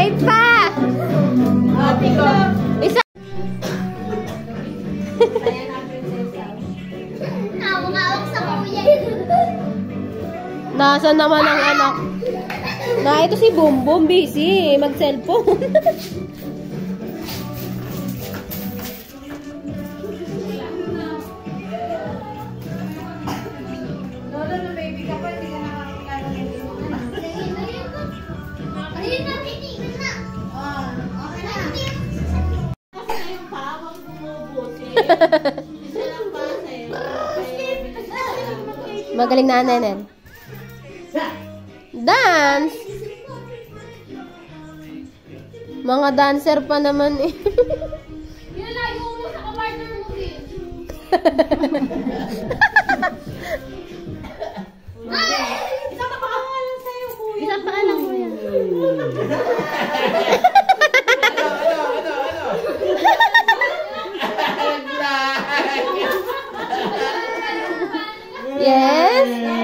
Wait pa! Isa! Nawang-awak sa kuya. Nasaan naman ang anak? Na, ito si Bumbum, busy. Mag-cellphone. Lolo, na baby ka pa, hindi ka nakakilala ng ito. Ayun na, tinitin na. Okay na. Kasi na yung pawang bumubuti. Isa lang pa sa'yo. Magaling na, Nenen. Dance! Mga dancer pa naman eh. Nilalayo mo sa kapartner mo din. Isa ka pangalan sa'yo, kuya. Isang paalam ko yan. Yes?